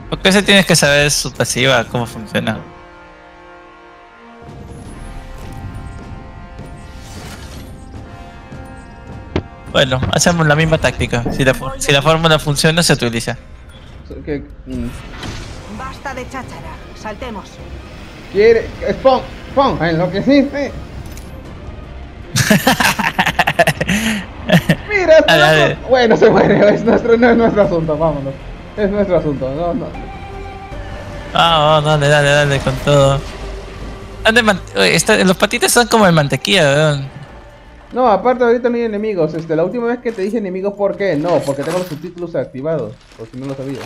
Porque ese tienes que saber su pasiva, cómo funciona. Bueno, hacemos la misma táctica. Si la fórmula funciona, se utiliza. Basta de cháchara. Saltemos. ¿Quiere? ¡Spawn! ¡Spawn! ¡Enloqueciste! Mira, dale. Bueno, se muere. No es nuestro asunto, vámonos. Es nuestro asunto, no. Ah, dale con todo. Los patitas son como el mantequilla, weón. No, aparte ahorita no hay enemigos. La última vez que te dije enemigos, ¿por qué? No, porque tengo los subtítulos activados. Por si no lo sabías.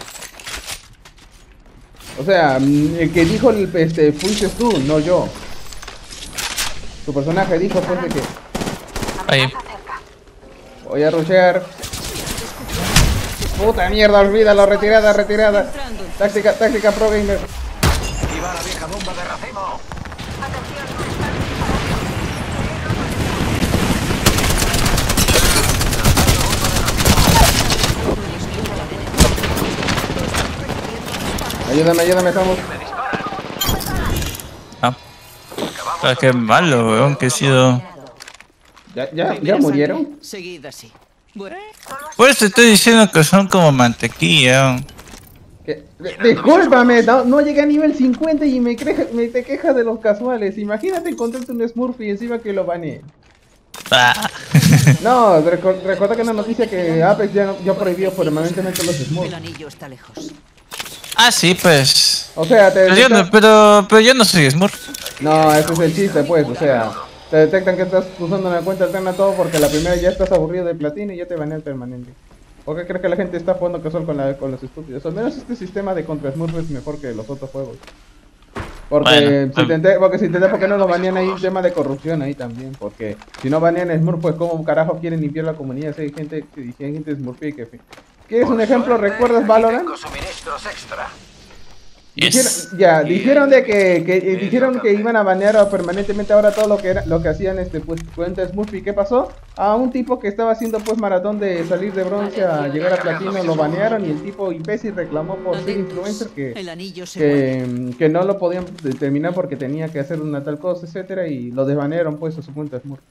O sea, el que dijo fuiste tú, no yo. Tu personaje dijo pues de que... Ahí. Voy a rushear. Puta mierda, olvídalo, retirada. Táctica pro gamer. ¡Activa la vieja bomba de racimo! Ayúdame, estamos. Ah, qué malo, weón, que he sido. ¿Ya murieron? Seguid así. Por eso estoy diciendo que son como mantequilla. Discúlpame, no llegué a nivel 50 y te quejas de los casuales. Imagínate encontrarte un Smurf y encima que lo baneé. Ah. No, recuerda que en la noticia que Apex ya prohibió permanentemente los Smurfs. El anillo está lejos. Ah, sí, pues. O sea, Pero yo no soy Smurf. No, ese es el chiste, pues, o sea, te detectan que estás usando una cuenta alterna todo porque la primera ya estás aburrido de platino y ya te banean permanente. ¿Por qué crees que la gente está jugando casual con los estúpidos? Al menos este sistema de contra Smurf es mejor que los otros juegos. Porque bueno, si intenté, ¿por qué no lo banean ahí? Un tema de corrupción ahí también. Porque si no banean Smurf, pues cómo carajo quieren limpiar la comunidad. Si hay gente Smurf y que... ¿Quieres un ejemplo? ¿Recuerdas Valorant? yes. Dijeron de dijeron que iban a banear permanentemente ahora todo lo que hacían pues cuenta Smurf. ¿Y qué pasó? A un tipo que estaba haciendo pues maratón de salir de bronce a llegar a platino lo banearon y el tipo imbécil reclamó por ser influencer que no lo podían determinar porque tenía que hacer una tal cosa, etcétera, y lo desbanearon pues a su cuenta Smurf.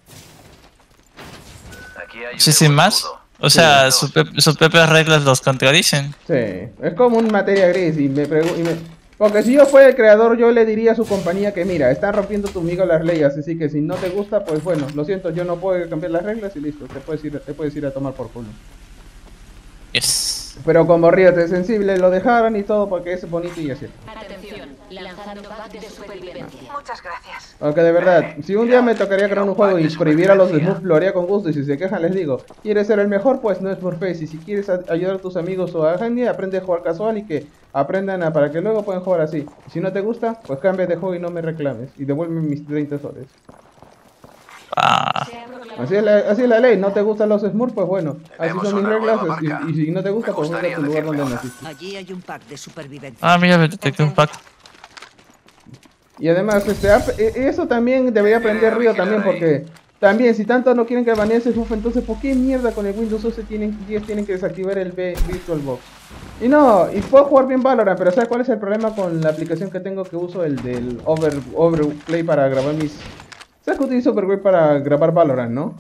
Sí, sin más. O sea, sus propias reglas los contradicen. Sí, es como un materia gris porque si yo fuera el creador, yo le diría a su compañía que mira, están rompiendo tu amigo las leyes, así que si no te gusta, pues bueno, lo siento, yo no puedo cambiar las reglas y listo, te puedes ir a tomar por culo. Yes. Pero como Riot es sensible, lo dejaron y todo porque es bonito y así. Atención, lanzando pack de supervivencia. Muchas gracias. Aunque de verdad, si un día me tocaría crear un juego y prohibir a los Smurfs, lo haría con gusto. Y si se quejan les digo, ¿quieres ser el mejor? Pues no es Smurfface. Y si quieres ayudar a tus amigos o a gente, aprende a jugar casual y que aprendan para que luego puedan jugar así. Si no te gusta, pues cambia de juego y no me reclames. Y devuélveme mis 30 soles. Ah. Así es la ley, no te gustan los Smurfs, pues bueno, así son mis reglas, y si no te gusta, pues vete a tu lugar donde naciste. Allí hay un pack de supervivencia. Ah, mira, me detecté un pack. Y además, eso también debería aprender Río también, porque también, si tanto no quieren que baneen ese Smurf, entonces ¿por qué mierda con el Windows 11 tienen que desactivar el VirtualBox? Y puedo jugar bien Valorant, pero ¿sabes cuál es el problema con la aplicación que tengo que uso, el del Overplay para grabar mis... ¿Sabes que utilizo Overwatch para grabar Valorant, no?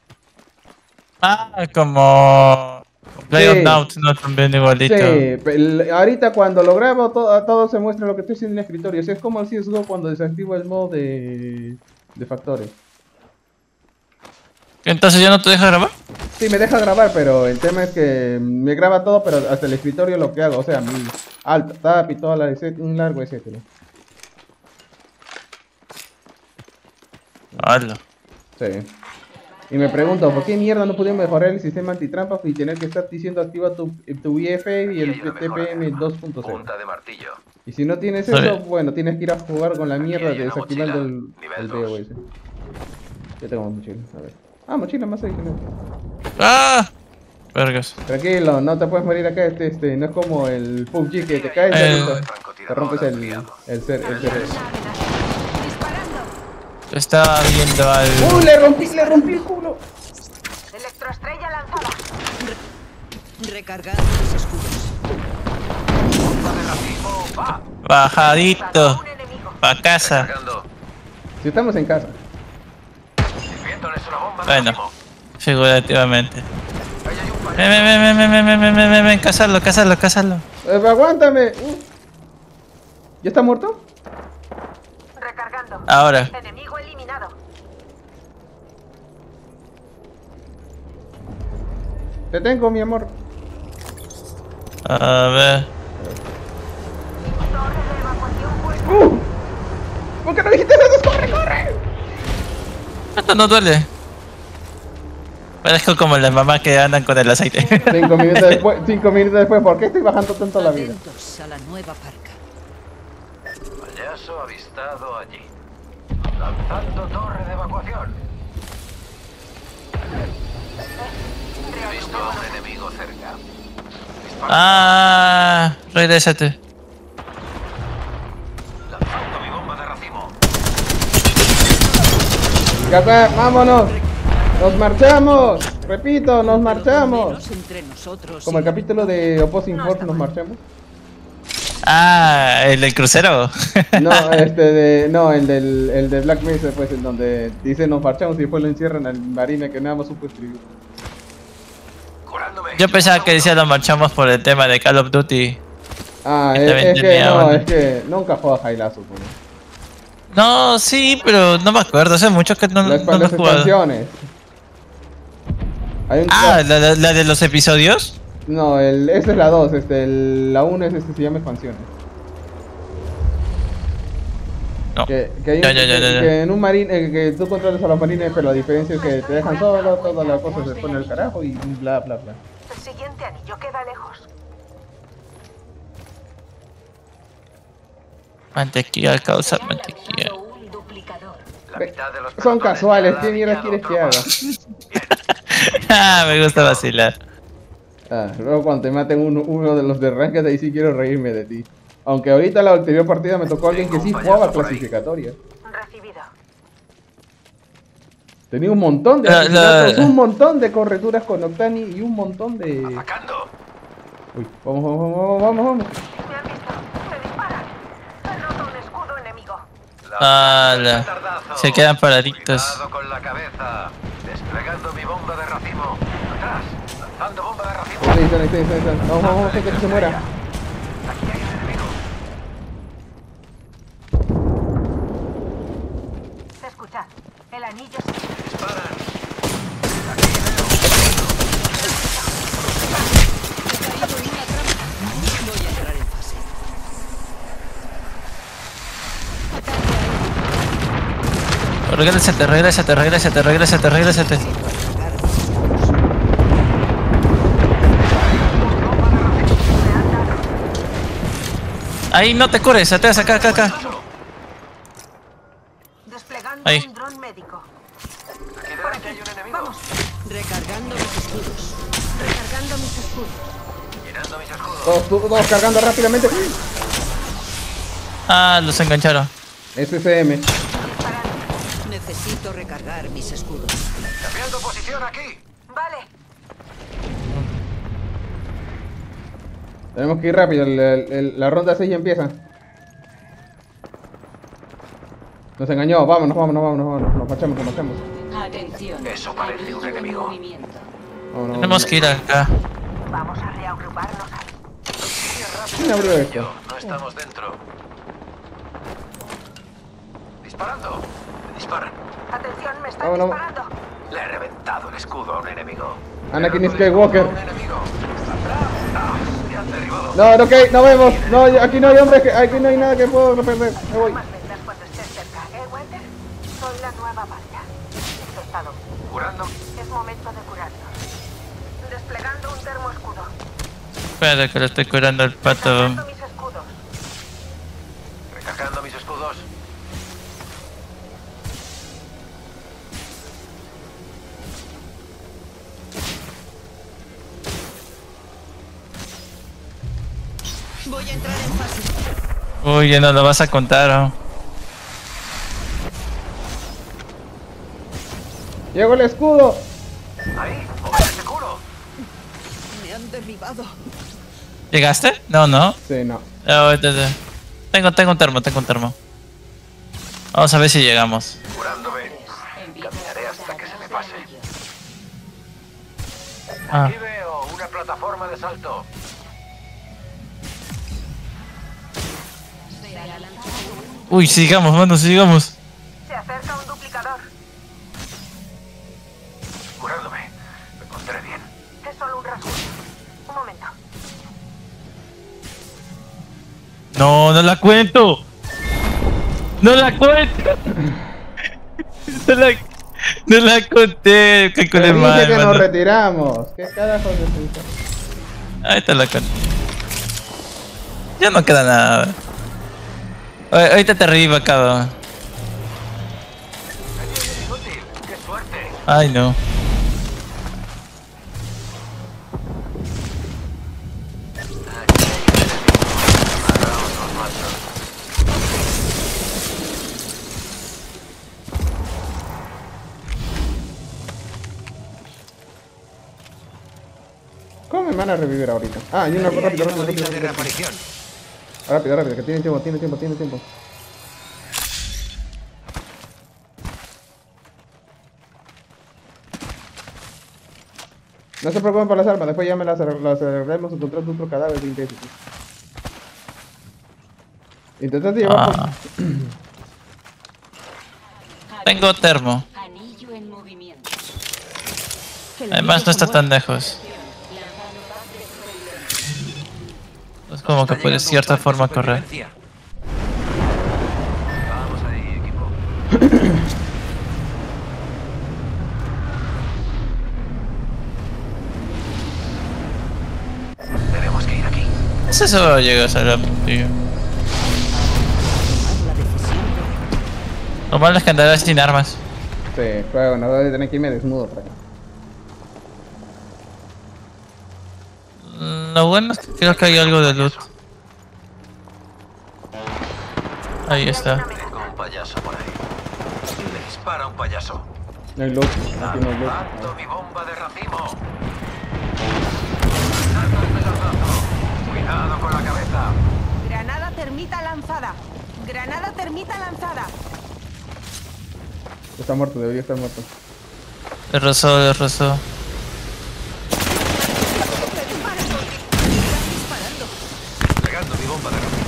Ah, como... PlayerUnknown's, ¿no? También igualito. Sí, ahorita cuando lo grabo todo se muestra lo que estoy haciendo en el escritorio. Es como el CSGO cuando desactivo el modo de factores. ¿Entonces ya no te deja grabar? Sí, me deja grabar, pero el tema es que me graba todo, pero hasta el escritorio lo que hago. O sea, mi alt, tab y todo un largo, etcétera. Hola. Sí. Y me pregunto, ¿por qué mierda no pudieron mejorar el sistema antitrampa y tener que estar diciendo activa tu IF y el TPM 2.0? Y si no tienes eso, bueno, tienes que ir a jugar con la mierda de desactivando el BOS. Ya tengo mochila, a ver. Ah, mochila más ahí. ¡Ah! Vergas. Tranquilo, no te puedes morir acá, no es como el PUBG que te caes y te rompes el cerebro. Estaba viendo al... Le rompí el culo. Electroestrella lanzada. Recargando los escudos. Bajadito. Un enemigo. Pa' casa. Cargando. Si estamos en casa. Enviándoles una bomba de Bueno, racimo. figurativamente. Ahí hay un Ven, cazarlo. Aguántame. ¿Ya está muerto? Recargando. Ahora. Enemigo eliminado. Te tengo, mi amor. A ver. Torre de evacuación puesta. ¿Por qué no dijiste eso? ¡Corre! Esto no duele. Parezco como las mamás que andan con el aceite. 5 minutos después, ¿por qué estoy bajando tanto la vida? Atentos a la nueva parca. payaso avistado allí. Lanzando torre de evacuación. He visto a un enemigo cerca. Ah, regrésate. Lanzando mi bomba de racimo. Ya está, vámonos. Nos marchamos. Repito, nos marchamos. Entre nosotros Como el capítulo de Opposing Force, nos marchamos. Ah, el del crucero. No, no, el de Black Mesa, pues, en donde dice nos marchamos y después lo encierran al marine que nada más supo escribir. Curándome. Yo pensaba que decía lo marchamos por el tema de Call of Duty. Ah, Esta vez es que tenía no, onda. es que nunca juega Jailazo, pues. No, sí, pero no me acuerdo. Hace mucho que no lo he Las jugado. expansiones. Hay un Ah, ¿la de los episodios? No, esa es la 2, la 1 es se llama expansiones. No. Que hay Ya. que en un marine, que tú controlas a los marines, pero la diferencia es que te dejan solo, todas las cosas se ponen al carajo y bla bla bla. El siguiente anillo queda lejos. Mantequilla, causa Se ha mantequilla. lanzado un duplicador. La mitad de los Son pelotones casuales, ya ¿qué han mierda alineado quieres que haga? tropas. Ah, me gusta vacilar. Ah, luego cuando te maten uno de los de ranked, ahí sí quiero reírme de ti. Aunque ahorita la anterior partida me tocó alguien que sí jugaba clasificatoria. Recibido. Tenía un montón de La- asesinatos, un montón de correturas con Octani y un montón de... Atacando. Uy, vamos. Me han visto. Me disparan. He roto un escudo enemigo. Ala. Se quedan paraditos. Cuidado con la cabeza. Desplegando mi bomba de racimo. Atrás. Lanzando bomba de racimo. Ahí están. Vamos, que se muera. Aquí hay un enemigo. Escuchad. El anillo se... Disparan. Aquí veo. Voy a entrar en fase. Regrésate. Ahí no te cures, atrás, acá. Desplegando Ahí. un dron médico. Aquí delante hay un enemigo. Vamos. Recargando mis escudos. Recargando mis escudos. Llenando mis escudos. Todos cargando rápidamente. Ah, los engancharon. SSM. Disparando. Necesito recargar mis escudos. Cambiando posición aquí. Vale. Tenemos que ir rápido, la ronda 6 ya empieza. Nos engañó, vámonos. Nos marchamos. Atención. Eso parece un anillo en enemigo. movimiento. Vámonos. Tenemos que ir acá. Vamos a reagruparnos ahí. ¿Quién abrió esto? Yo, no estamos dentro. Disparando. Me disparan. Atención, me están Vámonos. disparando. Le he reventado el escudo a un enemigo. Anakin Skywalker. Un enemigo. Atrás. Ah, me han derribado. No, ok, no vemos. No, aquí no hay hombres, aquí no hay nada que puedo perder. Me voy. Más vendrás cuando estés cerca, Walter? Soy la nueva parca. Infectado. Curando. Es momento de curarnos. Desplegando un termoescudo. Espera que lo estoy curando el pato. Recargando mis escudos. Recargando mis escudos. Voy a entrar en fase. Uy, ya no lo vas a contar. ¿Oh? Llegó el escudo. Ahí. Móvete seguro. Me han derribado. ¿Llegaste? No. Sí, no. Oh, Tengo un termo, Vamos a ver si llegamos. Curándome. Caminaré hasta que se me pase. Ah. Aquí veo una plataforma de salto. Uy, sigamos, mano, sigamos. Se acerca un duplicador. Curándome. Me encontré bien. Es solo un rasguño. Un momento. No, no la cuento. No la cuento. No la conté. Calculé Te dije mal, que mano. nos retiramos. ¿Qué carajo de puta? Ahí está la cuenta. Ya no queda nada. Ahorita te arriba, cabrón. Inútil. ¡Qué suerte! Ay, no. ¿Cómo me van a revivir ahorita? Ah, y una rápido, rápido, rápido, De rápido. reaparición. Rápido, rápido, que tiene tiempo. No se preocupen por las armas, después ya me las arreglamos encontrando otro cadáver de Intensity. Intentaste llevar por... Tengo termo. Anillo en movimiento. Además no está tan lejos. Es como que puedes de cierta forma correr. Vamos ahí, equipo. Tenemos que ir aquí. Ese solo llegas a la tío. Lo malo es que andarás sin armas. Sí, pero bueno, voy a tener que irme desnudo para acá. Lo bueno es que creo que hay algo de loot. Ahí está. Tengo un payaso por ahí. Le dispara un payaso. No hay loot, aquí no hay loot. ¡Lanzo mi bomba de racimo! ¡Lanzo el pelotazo! ¡Cuidado con la cabeza! Granada termita lanzada. Granada termita lanzada. Está muerto, debería estar muerto. Le rozó. Pegando mi bomba de racimo.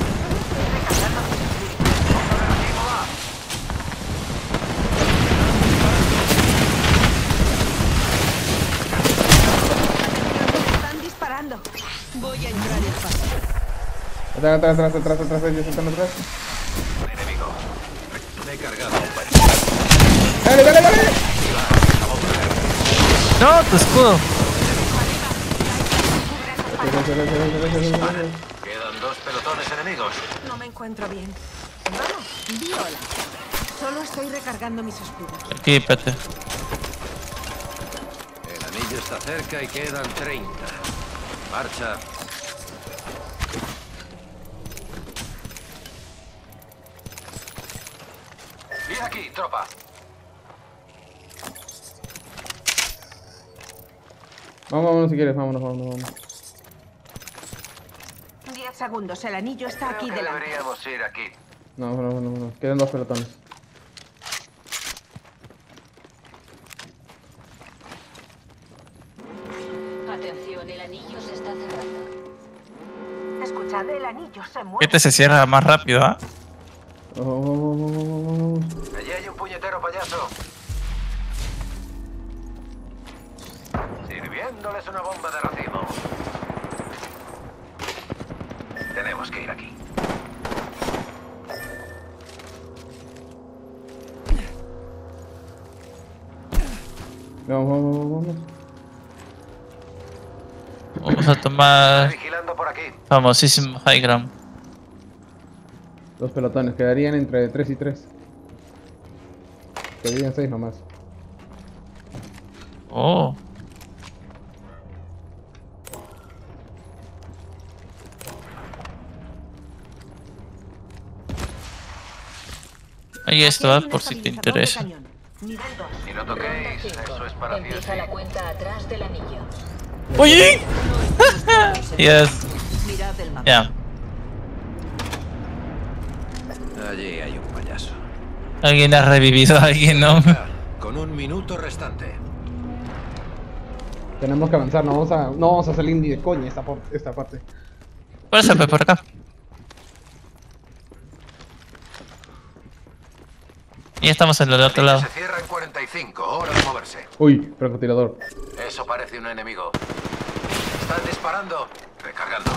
Están disparando. Voy a entrar en fase. Atrás, ellos están atrás. Enemigo. Me he cargado un payaso. ¡Dale! No, tu escudo. Quedan 2 pelotones enemigos. No me encuentro bien. Vamos, viola. Solo estoy recargando mis escudos. Aquí, pete. El anillo está cerca y quedan 30. Marcha. Bien aquí, tropa. Vámonos si quieres, vámonos. 10 segundos, el anillo está aquí Creo que delante. deberíamos ir aquí. No. Quedan 2 pelotones. Atención, el anillo se está cerrando. Escuchad, el anillo se mueve. Este se cierra más rápido, ¿ah? Allí hay un puñetero payaso. Sirviéndoles una bomba de racimo. Tenemos que ir aquí. Vamos. Vamos a tomar Vigilando por aquí. famosísimo high ground. 2 pelotones, quedarían entre 3 y 3. Quedarían 6 nomás. Oh. Ahí está, por si te interesa. Nivel 2. Si lo toquéis, eso es para ti. Empieza la cuenta atrás del anillo. ¡Oye! Yes. Mirad el mapa. Ya. Allí hay un payaso. Alguien ha revivido a alguien, ¿no? Con 1 minuto restante. Tenemos que avanzar, no vamos a salir ni de coña esta parte. Por eso, pues por acá. Y estamos en el otro lado. Se cierra en 45, hora de moverse. Uy, francotirador. Eso parece un enemigo. Están disparando. Recargando.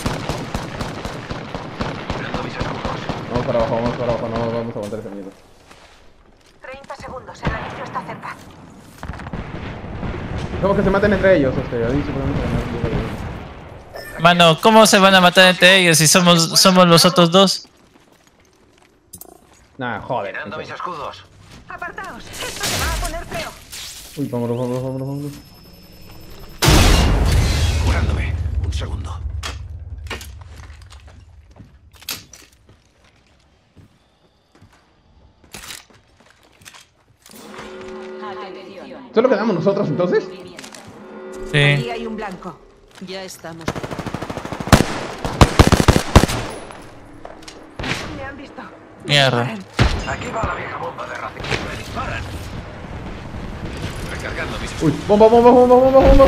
Mirando mis escudos. Vamos para abajo, no vamos a aguantar ese miedo. 30 segundos, el anillo está cerca. Como que se maten entre ellos, ahí sí podemos ganar. Mano, ¿cómo se van a matar entre ellos si somos los otros dos? Nah, joder. Mirando mis escudos. Apartaos, esto se va a poner feo. Uy, vámonos. Curándome. Un segundo. Atención. ¿Solo quedamos nosotros entonces? Movimiento. Sí. Allí hay un blanco. Ya estamos. Me han visto. Mierda. Aquí va la vieja bomba de racimo. Me disparan. Recargando mis Uy, bomba.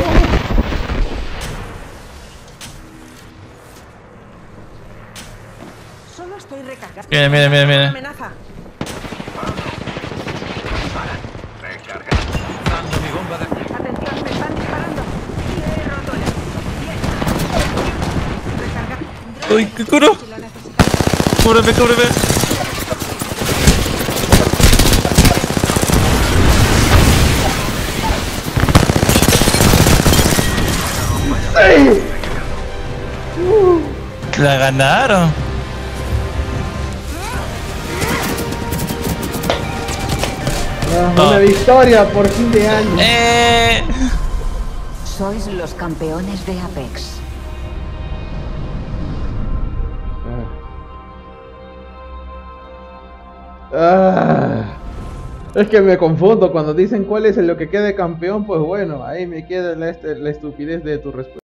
Solo estoy recargando. Mira. Amenaza. Recargando. Lanzando mi bomba de... Atención, me están disparando. Y he roto el escudo. Bien. Recarga. Uy, ¿qué curo? Si lo necesitas. Cúbreme. La ganaron. Una victoria por fin de año. Sois los campeones de Apex. Es que me confundo cuando dicen cuál es lo que quede campeón, pues bueno, ahí me queda la estupidez de tu respuesta.